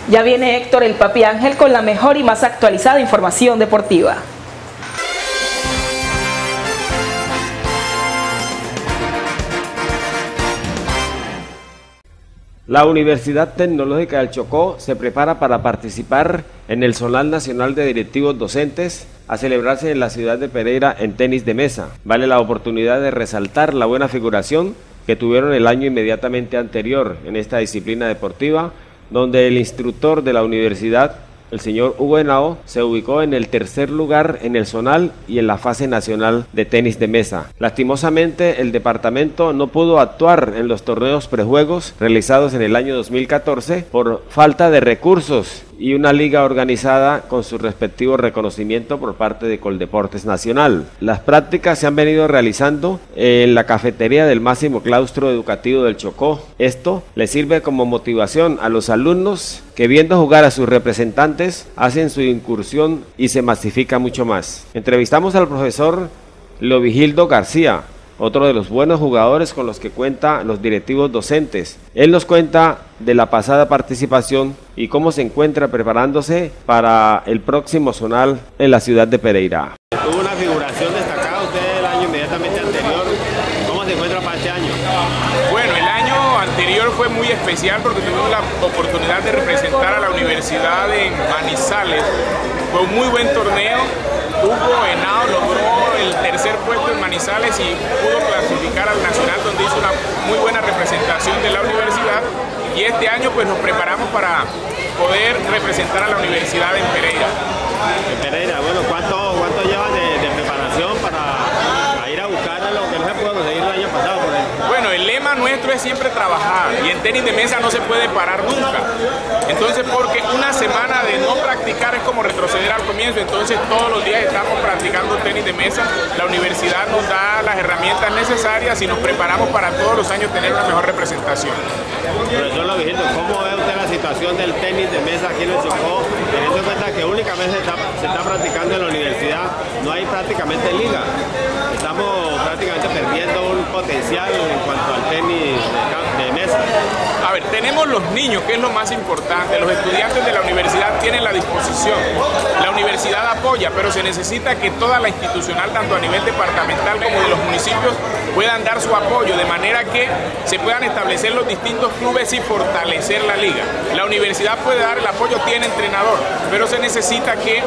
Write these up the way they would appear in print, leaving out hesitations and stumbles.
Ya viene Héctor el Papi Ángel con la mejor y más actualizada información deportiva. La Universidad Tecnológica del Chocó se prepara para participar en el Zonal Nacional de Directivos Docentes a celebrarse en la ciudad de Pereira en tenis de mesa. Vale la oportunidad de resaltar la buena figuración que tuvieron el año inmediatamente anterior en esta disciplina deportiva, donde el instructor de la universidad, el señor Hugo Henao, se ubicó en el tercer lugar en el zonal y en la fase nacional de tenis de mesa. Lastimosamente, el departamento no pudo actuar en los torneos prejuegos realizados en el año 2014 por falta de recursos y una liga organizada con su respectivo reconocimiento por parte de Coldeportes Nacional. Las prácticas se han venido realizando en la cafetería del máximo claustro educativo del Chocó. Esto le sirve como motivación a los alumnos que, viendo jugar a sus representantes, hacen su incursión y se masifica mucho más. Entrevistamos al profesor Leovigildo García, otro de los buenos jugadores con los que cuenta los directivos docentes. Él nos cuenta de la pasada participación y cómo se encuentra preparándose para el próximo zonal en la ciudad de Pereira. Tuvo una figuración destacada usted el año inmediatamente anterior. ¿Cómo se encuentra para este año? Bueno, el año anterior fue muy especial porque tuvimos la oportunidad de representar a la universidad en Manizales. Fue un muy buen torneo. Hugo Henao logró el tercer puesto en Manizales y pudo clasificar al Nacional, donde hizo una muy buena representación de la universidad. Y este año pues nos preparamos para poder representar a la universidad en Pereira. En Pereira, bueno, ¿cuánto llevan de preparación para ir a buscar a lo que no se pudo conseguir el año pasado, por ejemplo? Bueno, el lema nuestro es siempre trabajar y en tenis de mesa no se puede parar nunca. Entonces, porque una semana de no practicar es como retroceder al comienzo, entonces todos los días estamos practicando tenis de mesa. La universidad nos da las herramientas necesarias y nos preparamos para todos los años tener una mejor representación. Profesor Leovigildo, ¿cómo ve usted la situación del tenis de mesa aquí en el Chocó, teniendo en cuenta que únicamente se está practicando en la universidad, no hay prácticamente liga? Estamos prácticamente perdiendo un potencial en cuanto al tenis de mesa. A ver, tenemos los niños, que es lo más importante. Los estudiantes de la universidad tienen la disposición. La universidad apoya, pero se necesita que toda la institucional, tanto a nivel departamental como de los municipios, puedan dar su apoyo, de manera que se puedan establecer los distintos clubes y fortalecer la liga. La universidad puede dar el apoyo, tiene entrenador, pero se necesita que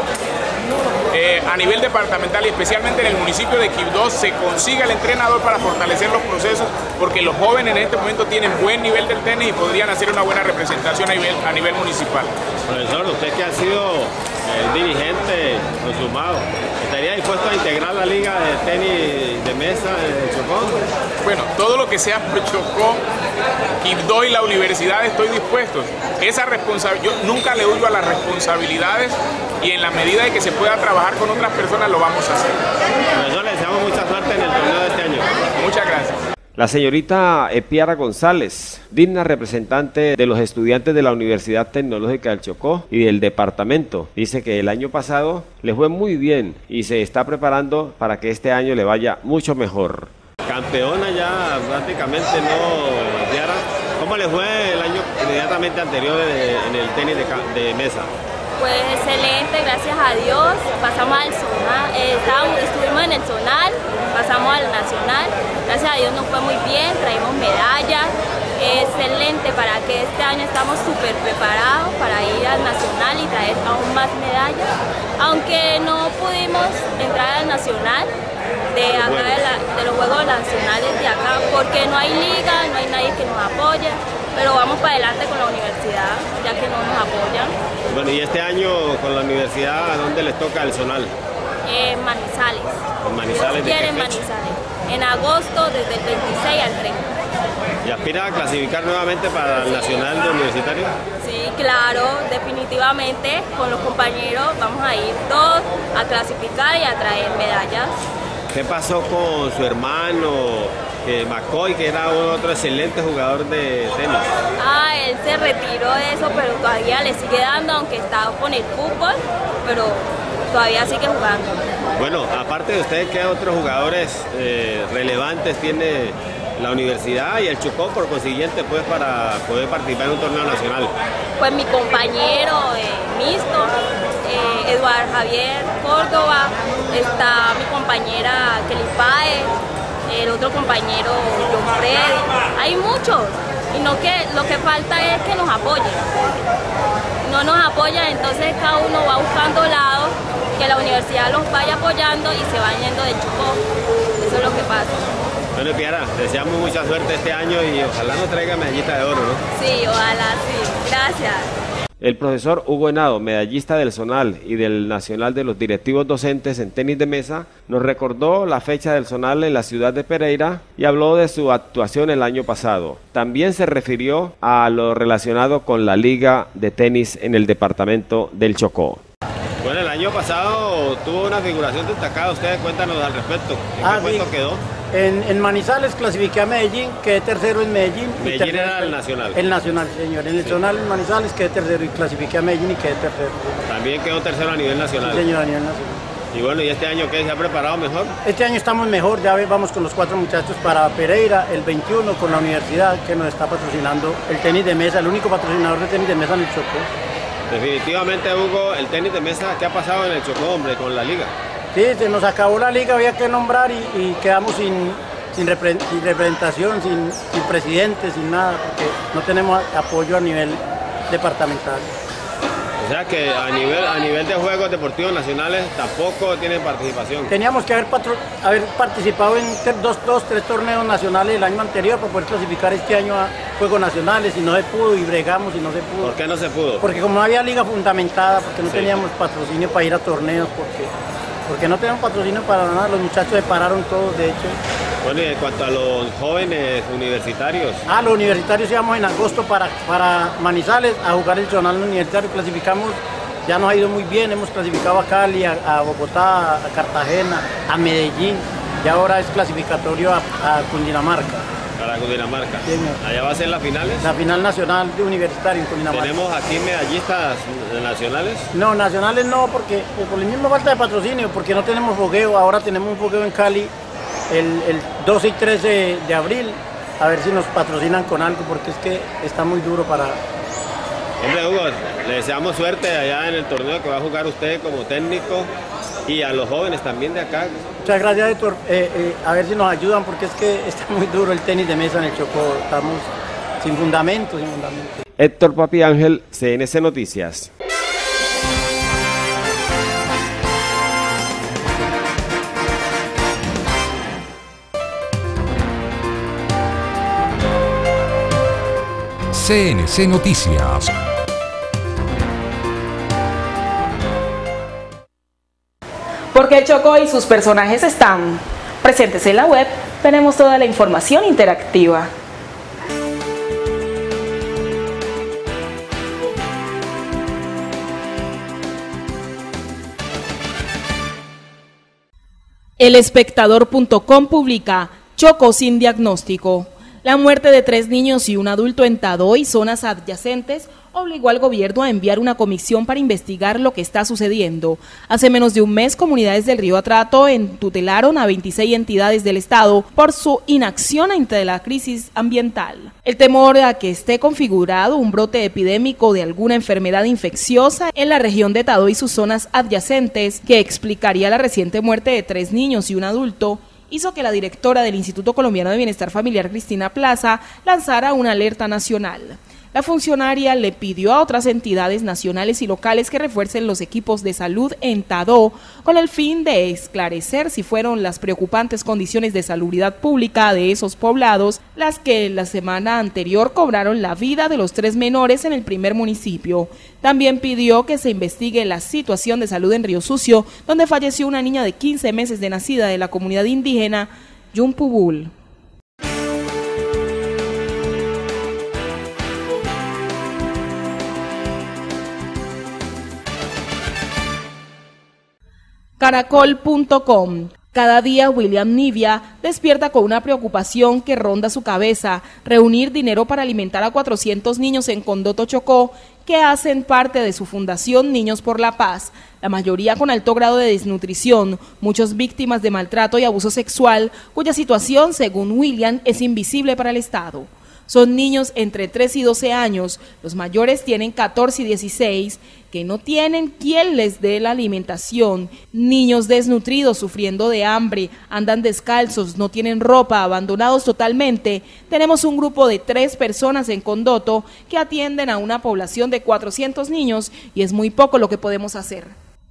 a nivel departamental y especialmente en el municipio de Quibdó se consiga el entrenador para fortalecer los procesos, porque los jóvenes en este momento tienen buen nivel del tenis y podrían hacer una buena representación a nivel municipal. Profesor, usted que ha sido el dirigente consumado, ¿estaría dispuesto a integrar la liga de tenis de mesa de Chocó? Bueno, todo lo que sea por Chocó, Quibdó y la universidad estoy dispuesto. Yo nunca le huyo a las responsabilidades y en la medida de que se pueda trabajar con otras personas lo vamos a hacer. Profesor, le deseamos mucha suerte en el torneo de este año. Muchas gracias. La señorita Epiara González, digna representante de los estudiantes de la Universidad Tecnológica del Chocó y del departamento, dice que el año pasado le fue muy bien y se está preparando para que este año le vaya mucho mejor. Campeona ya prácticamente, ¿no, Epiara? ¿Cómo le fue el año inmediatamente anterior en el tenis de mesa? Pues excelente, gracias a Dios. Pasamos al zonal, estuvimos en el zonal, pasamos al nacional. Gracias a Dios nos fue muy bien, traímos medallas. Excelente, para que este año estamos súper preparados para ir al nacional y traer aún más medallas. Aunque no pudimos entrar al nacional de acá de los Juegos Nacionales de acá, porque no hay liga, no hay nadie que nos apoye. Pero vamos para adelante con la universidad, ya que no nos apoyan. Bueno, y este año con la universidad, ¿a dónde les toca el zonal? Manizales. ¿En Manizales? ¿De qué fecha? Manizales. En agosto, desde el 26 al 30. ¿Y aspira a clasificar nuevamente para el Nacional de Universitario? Sí, claro, definitivamente. Con los compañeros vamos a ir todos a clasificar y a traer medallas. ¿Qué pasó con su hermano McCoy, que era otro excelente jugador de tenis? Él se retiró de eso, pero todavía le sigue dando, aunque está con el fútbol, pero todavía sigue jugando. Bueno, aparte de usted, ¿qué otros jugadores relevantes tiene la universidad y el Chocó por consiguiente pues para poder participar en un torneo nacional? Pues mi compañero mixto, Eduardo Javier Córdoba, está mi compañera Kelly Páez, el otro compañero John Freddy, hay muchos, y no que lo que falta es que nos apoyen. No nos apoyan, entonces cada uno va buscando lados, que la universidad los vaya apoyando y se van yendo del Chocó. Eso es lo que pasa. Bueno, Piara, deseamos mucha suerte este año y ojalá nos traiga medallita de oro, ¿no? Sí, ojalá, sí. Gracias. El profesor Hugo Henao, medallista del Zonal y del Nacional de los Directivos Docentes en Tenis de Mesa, nos recordó la fecha del Zonal en la ciudad de Pereira y habló de su actuación el año pasado. También se refirió a lo relacionado con la Liga de Tenis en el departamento del Chocó. Bueno, el año pasado tuvo una figuración destacada. Ustedes cuéntanos al respecto. ¿En qué puesto quedó? En Manizales clasifiqué a Medellín, quedé tercero en Medellín. Medellín era el nacional. El nacional, señor. En el zonal en Manizales quedé tercero y clasifiqué a Medellín y quedé tercero. También quedó tercero a nivel nacional. Sí, señor, a nivel nacional. Y bueno, ¿y este año qué? ¿Se ha preparado mejor? Este año estamos mejor, ya vamos con los 4 muchachos para Pereira, el 21 con la universidad que nos está patrocinando el tenis de mesa, el único patrocinador de tenis de mesa en el Chocó. Definitivamente, Hugo, el tenis de mesa, ¿qué ha pasado en el Chocó, hombre, con la liga? Sí, se nos acabó la liga, había que nombrar y quedamos sin representación, sin presidente, sin nada, porque no tenemos apoyo a nivel departamental. O sea que a nivel de Juegos Deportivos Nacionales tampoco tienen participación. Teníamos que haber participado en 3 torneos nacionales el año anterior para poder clasificar este año a Juegos Nacionales y no se pudo y bregamos y no se pudo. ¿Por qué no se pudo? Porque como no había liga fundamentada, porque no teníamos patrocinio para ir a torneos, porque no teníamos patrocinio para nada, los muchachos se pararon todos de hecho. Bueno, y en cuanto a los jóvenes universitarios. Los universitarios íbamos en agosto para Manizales a jugar el zonal universitario, clasificamos, ya nos ha ido muy bien, hemos clasificado a Cali, a Bogotá, a Cartagena, a Medellín, y ahora es clasificatorio a Cundinamarca. Para Cundinamarca. Sí, ¿Allá va a ser las finales? La final nacional de universitario en Cundinamarca. ¿Tenemos aquí medallistas nacionales? No, nacionales no, porque por la misma falta de patrocinio, porque no tenemos fogueo, ahora tenemos un fogueo en Cali el 12 y 13 de abril, a ver si nos patrocinan con algo, porque es que está muy duro para... Hombre, Hugo, le deseamos suerte allá en el torneo que va a jugar usted como técnico y a los jóvenes también de acá. Muchas gracias, Héctor. A ver si nos ayudan, porque es que está muy duro el tenis de mesa en el Chocó, estamos sin fundamento. Héctor Papi Ángel, CNC Noticias. CNC Noticias. Porque el Chocó y sus personajes están presentes en la web, tenemos toda la información interactiva. Elespectador.com publica Chocó sin diagnóstico. La muerte de 3 niños y un adulto en Tadó y zonas adyacentes obligó al gobierno a enviar una comisión para investigar lo que está sucediendo. Hace menos de un mes, comunidades del Río Atrato tutelaron a 26 entidades del Estado por su inacción ante la crisis ambiental. El temor a que esté configurado un brote epidémico de alguna enfermedad infecciosa en la región de Tadó y sus zonas adyacentes, que explicaría la reciente muerte de 3 niños y un adulto, hizo que la directora del Instituto Colombiano de Bienestar Familiar, Cristina Plaza, lanzara una alerta nacional. La funcionaria le pidió a otras entidades nacionales y locales que refuercen los equipos de salud en Tadó con el fin de esclarecer si fueron las preocupantes condiciones de salubridad pública de esos poblados las que la semana anterior cobraron la vida de los 3 menores en el primer municipio. También pidió que se investigue la situación de salud en Río Sucio, donde falleció una niña de 15 meses de nacida de la comunidad indígena Yumpubul. Caracol.com. Cada día William Nivia despierta con una preocupación que ronda su cabeza: reunir dinero para alimentar a 400 niños en Condoto, Chocó, que hacen parte de su fundación Niños por la Paz, la mayoría con alto grado de desnutrición, muchos víctimas de maltrato y abuso sexual, cuya situación, según William, es invisible para el Estado. Son niños entre 3 y 12 años, los mayores tienen 14 y 16, que no tienen quien les dé la alimentación, niños desnutridos, sufriendo de hambre, andan descalzos, no tienen ropa, abandonados totalmente. Tenemos un grupo de 3 personas en Condoto que atienden a una población de 400 niños y es muy poco lo que podemos hacer.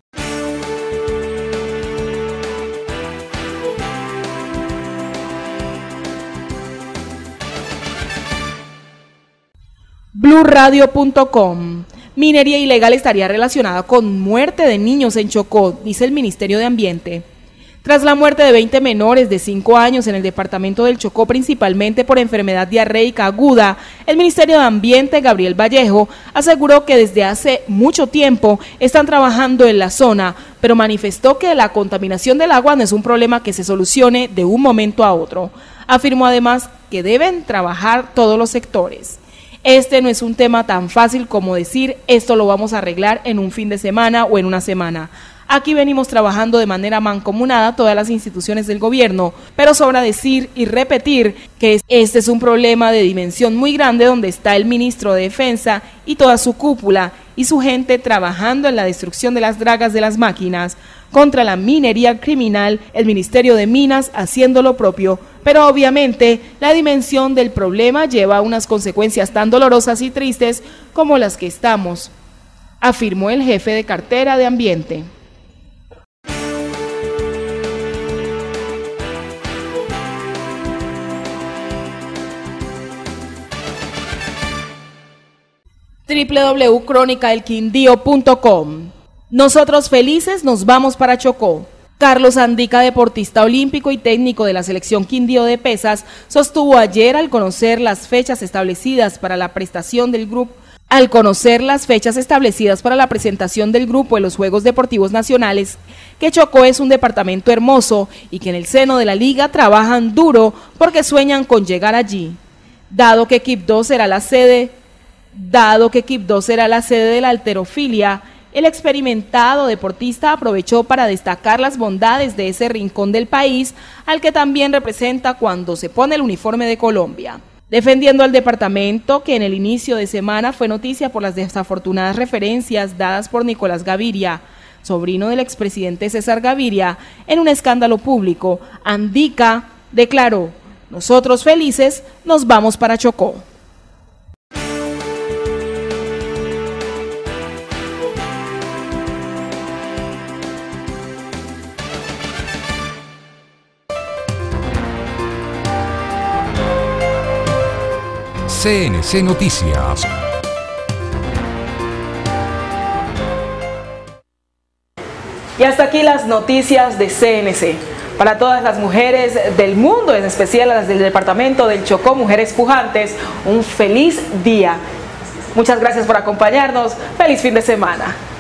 BluRadio.com. Minería ilegal estaría relacionada con muerte de niños en Chocó, dice el Ministerio de Ambiente. Tras la muerte de 20 menores de 5 años en el departamento del Chocó, principalmente por enfermedad diarreica aguda, el Ministerio de Ambiente, Gabriel Vallejo, aseguró que desde hace mucho tiempo están trabajando en la zona, pero manifestó que la contaminación del agua no es un problema que se solucione de un momento a otro. Afirmó además que deben trabajar todos los sectores. Este no es un tema tan fácil como decir esto lo vamos a arreglar en un fin de semana o en una semana. Aquí venimos trabajando de manera mancomunada todas las instituciones del gobierno, pero sobra decir y repetir que este es un problema de dimensión muy grande donde está el ministro de Defensa y toda su cúpula y su gente trabajando en la destrucción de las dragas de las máquinas, contra la minería criminal, el Ministerio de Minas haciendo lo propio, pero obviamente la dimensión del problema lleva a unas consecuencias tan dolorosas y tristes como las que estamos, afirmó el jefe de cartera de Ambiente. www.cronicadelquindío.com. Nosotros felices nos vamos para Chocó. Carlos Andica, deportista olímpico y técnico de la selección Quindío de pesas, sostuvo ayer al conocer las fechas establecidas para la presentación del grupo en los Juegos Deportivos Nacionales, que Chocó es un departamento hermoso y que en el seno de la liga trabajan duro porque sueñan con llegar allí. Dado que Quibdó será la sede de la halterofilia, el experimentado deportista aprovechó para destacar las bondades de ese rincón del país, al que también representa cuando se pone el uniforme de Colombia. Defendiendo al departamento, que en el inicio de semana fue noticia por las desafortunadas referencias dadas por Nicolás Gaviria, sobrino del expresidente César Gaviria, en un escándalo público, Andica declaró: nosotros felices nos vamos para Chocó. CNC Noticias. Y hasta aquí las noticias de CNC. Para todas las mujeres del mundo, en especial las del departamento del Chocó, mujeres pujantes, un feliz día. Muchas gracias por acompañarnos. Feliz fin de semana.